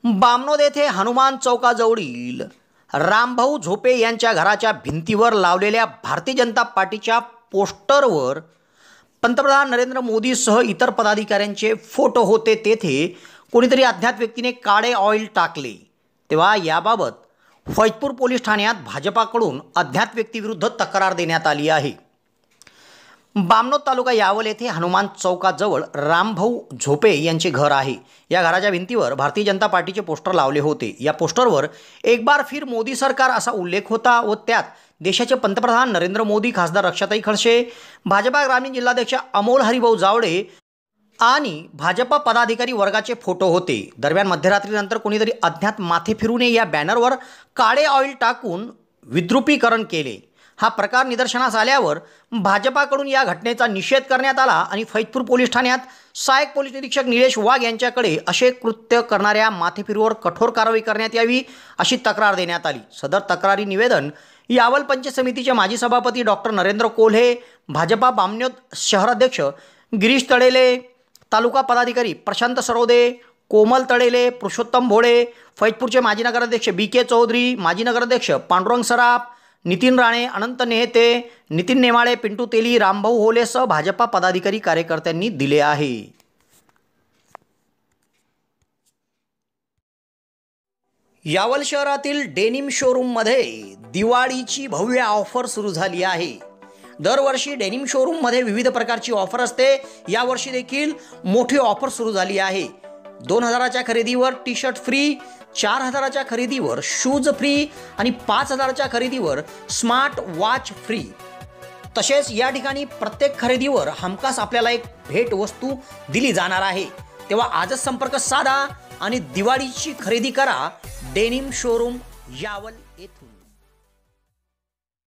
बामनोद येथे हनुमान चौकाजवळील रामभाऊ झोपे यांच्या घराच्या भिंतीवर लावलेल्या भारतीय जनता पार्टीच्या पोस्टरवर पंतप्रधान नरेंद्र मोदीसह इतर पदाधिकाऱ्यांचे फोटो होते। तेथे कोणीतरी अज्ञात व्यक्तीने काळे ऑइल टाकले, तेव्हा याबाबत फैजपूर पोलीस ठाण्यात भाजपाकडून अज्ञात व्यक्तीविरुद्ध तक्रार देण्यात आली आहे। बामनोद तालुका यावल येथे हनुमान चौकाजवळ रामभाऊ झोपे यांचे घर आहे। या घराच्या भिंतीवर भारतीय जनता पार्टीचे पोस्टर लावले होते। या पोस्टरवर एक बार फिर मोदी सरकार असा उल्लेख होता व त्यात देशाचे पंतप्रधान नरेंद्र मोदी, खासदार रक्षाताई खडसे, भाजपा ग्रामीण जिल्हाध्यक्ष अमोल हरिभाऊ जावळे आणि भाजपा पदाधिकारी वर्गाचे फोटो होते। दरम्यान मध्यरात्रीनंतर कोणीतरी अज्ञात माथे फिरूने या बॅनरवर काळे ऑइल टाकून विद्रुपीकरण केले। हा प्रकार निदर्शनास आल्यावर भाजपाकडून या घटनेचा निषेध करण्यात आला आणि फैजपूर पोलीस ठाण्यात सहाय्यक पोलीस निरीक्षक निलेश वाघ यांच्याकडे असे कृत्य करणाऱ्या माथेफिरूवर कठोर कारवाई करण्यात यावी अशी तक्रार देण्यात आली। सदर तक्रारी निवेदन यावल पंचायत समितीचे माजी सभापती डॉक्टर नरेंद्र कोल्हे, भाजपा बामनोद शहराध्यक्ष गिरीश तळेले, तालुका पदाधिकारी प्रशांत सरोदे, कोमल तळेले, पुरुषोत्तम भोळे, फैजपूरचे माजी नगराध्यक्ष BK चौधरी, माजी नगराध्यक्ष पांडुरंग सराफ, नितीन राणे, अनंत नेहते, नितीन नेमाळे, पिंटू तेली, रामभाऊ होलेसह भाजपा पदाधिकारी कार्यकर्त्यांनी दिले आहे। यावल शहरातील डेनिम शोरूममध्ये दिवाळीची भव्य ऑफर सुरू झाली आहे। दरवर्षी डेनिम शोरूममध्ये विविध प्रकारची ऑफर असते। यावर्षी देखील मोठी ऑफर सुरू झाली आहे। 2000च्या खरेदीवर टी शर्ट फ्री, 4000च्या खरेदीवर शूज फ्री आणि 5000च्या खरेदीवर स्मार्ट वॉच फ्री। तसेच या ठिकाणी प्रत्येक खरेदीवर हमखास आपल्याला एक भेट वस्तू दिली जाणार आहे। तेव्हा आजच संपर्क साधा आणि दिवाळीची खरेदी करा डेनिम शोरूम यावल येथून।